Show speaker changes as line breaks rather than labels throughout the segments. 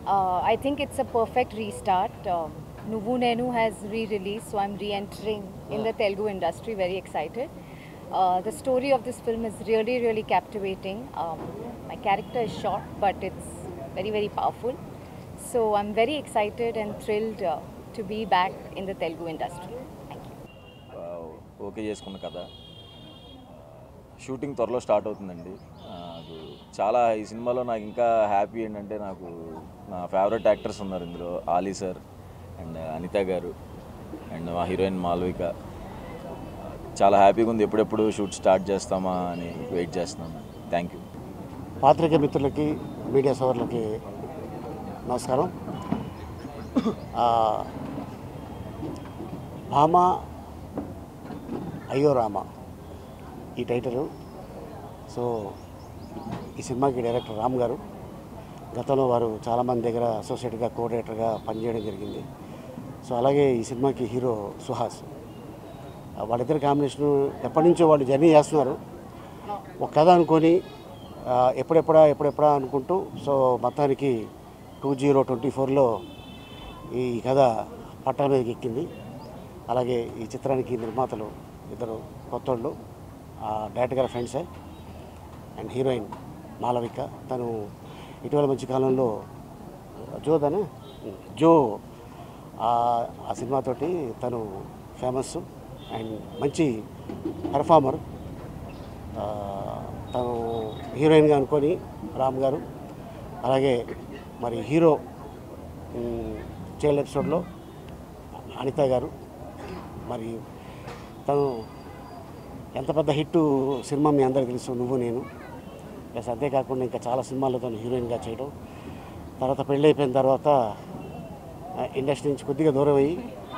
I think it's a perfect restart. Nuvu Nenu has re-released, so I'm re-entering in the Telugu industry. Very excited. The story of this film is really, really captivating. My character is short, but it's very, very powerful. So I'm very excited and thrilled to be back in the Telugu industry. Thank you.
Okay చేసుకున్న కథ shooting త్వరలో start అవుతుందండి. చాలా ఈ సినిమాలో నాకు ఇంకా happy ఏంటంటే నాకు నా ఫేవరెట్ యాక్టర్స్ ఉన్నారు ఇందులో. ఆలీ సార్ అండ్ అనిత గారు అండ్ మా హీరోయిన్ మాల్విక. చాలా హ్యాపీగా ఉంది. ఎప్పుడెప్పుడు షూట్ స్టార్ట్ చేస్తామా అని వెయిట్ చేస్తున్నాను. Thank you.
పాత్రికేయ మిత్రులకి, మీడియా సోదరులకి నమస్కారం. భామ అయ్యో రామ ఈ టైటిల్. సో ఈ సినిమాకి డైరెక్టర్ రామ్ గారు. గతంలో వారు చాలామంది దగ్గర అసోసియేట్గా, కోఆర్డినేటర్గా పనిచేయడం జరిగింది. సో అలాగే ఈ సినిమాకి హీరో సుహాస్. వాళ్ళిద్దరి కాంబినేషను ఎప్పటి నుంచో వాళ్ళు జర్నీ చేస్తున్నారు. ఒక కథ అనుకొని ఎప్పుడెప్పుడా అనుకుంటూ సో మొత్తానికి 2024లో ఈ కథ పట్టాల మీదకి ఎక్కింది. అలాగే ఈ చిత్రానికి నిర్మాతలు ఇద్దరు కొత్తోళ్ళు, డైరెక్టర్ గారి ఫ్రెండ్సే. అండ్ హీరోయిన్ మాలవిక, తను ఇటీవల మంచి కాలంలో జో ఆ సినిమాతోటి తను ఫేమస్ అండ్ మంచి పెర్ఫార్మర్. తను హీరోయిన్గా అనుకొని రామ్ గారు. అలాగే మరి హీరో చైల్డ్ ఎపిసోడ్లో అనిత గారు. మరి తను ఎంత పెద్ద హిట్ సినిమా మీ అందరికీ తెలుసు, నువ్వు నేను. ప్లస్ అంతేకాకుండా ఇంకా చాలా సినిమాల్లో తను హీరోయిన్గా చేయడం. తర్వాత పెళ్ళి అయిపోయిన తర్వాత ఇండస్ట్రీ నుంచి కొద్దిగా దూరం అయ్యి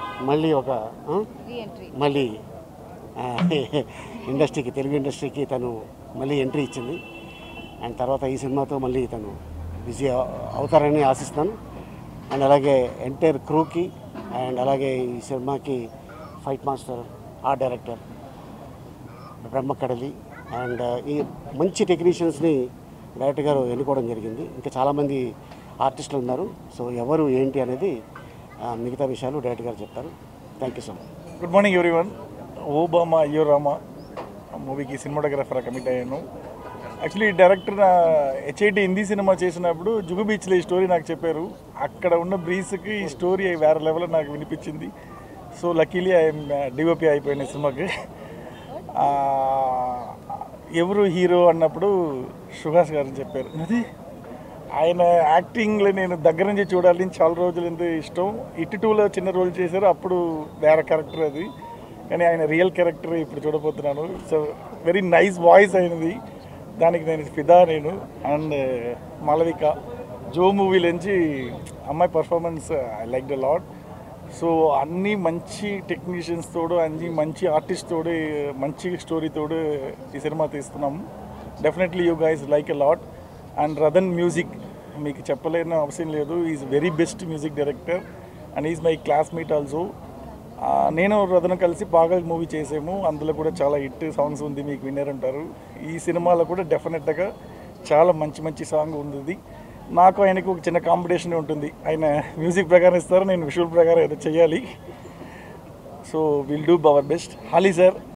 మళ్ళీ ఇండస్ట్రీకి, తెలుగు ఇండస్ట్రీకి తను మళ్ళీ ఎంట్రీ ఇచ్చింది. అండ్ తర్వాత ఈ సినిమాతో మళ్ళీ తను బిజీ అవుతారని ఆశిస్తాను. అండ్ అలాగే ఎంటైర్ క్రూకి అండ్ అలాగే ఈ సినిమాకి fight master, art director Brahmakadali and ఈ మంచి టెక్నీషియన్స్ని డైరెక్టర్ గారు ఎన్నుకోవడం జరిగింది. ఇంకా చాలామంది ఆర్టిస్టులు ఉన్నారు. సో ఎవరు ఏంటి అనేది మిగతా విషయాలు డైరెక్టర్ గారు చెప్తారు. Thank you so much.
Good morning everyone. Oh Bhama Ayyo Rama మూవీకి సినిమాటోగ్రాఫర్ కమిట్ అయ్యాను. యాక్చువల్లీ డైరెక్టర్ హెచ్ఐటి హిందీ సినిమా చేసినప్పుడు జుగు బీచ్లో ఈ స్టోరీ నాకు చెప్పారు. అక్కడ ఉన్న బ్రీస్కి ఈ స్టోరీ వేరే లెవెల్లో నాకు వినిపించింది. సో లక్కీలీ ఐఎమ్ డిఓపి అయిపోయిన సినిమాకి. ఎవరు హీరో అన్నప్పుడు సుహాస్ గారు చెప్పారు. అది ఆయన యాక్టింగ్లో నేను దగ్గర నుంచి చూడాలని చాలా రోజులు ఎంతో ఇష్టం. ఇటు 2లో చిన్న రోల్ చేశారు, అప్పుడు వేరే క్యారెక్టర్ అది. కానీ ఆయన రియల్ క్యారెక్టర్ ఇప్పుడు చూడబోతున్నాను. సో వెరీ నైస్ వాయిస్ అయినది, దానికి నేను ఫిదా నేను. అండ్ మాలవిక జో మూవీలోంచి అమ్మాయి performance I like the lot. So అన్నీ మంచి టెక్నీషియన్స్ తోడు, అన్ని మంచి ఆర్టిస్ట్ తోడు, మంచి స్టోరీ తోడు ఈ సినిమా తీస్తున్నాము. Definitely you guys like a lot. And Radhan music మీకు చెప్పలేని అవసరం లేదు. Is very best music director and is my classmate also. నేను రదన్ కలిసి బాగా మూవీ చేసాము. అందులో కూడా చాలా హిట్ సాంగ్స్ ఉంది, మీకు విన్నారంటారు. ఈ సినిమాలో కూడా డెఫినెట్గా చాలా మంచి మంచి సాంగ్ ఉంది. నాకు ఆయనకు ఒక చిన్న కాంపిటీషన్ ఉంటుంది. ఆయన మ్యూజిక్ ప్రకారం ఇస్తారు, నేను విజువల్ ప్రకారం ఏదో చేయాలి. So will do our best. హాలీ సార్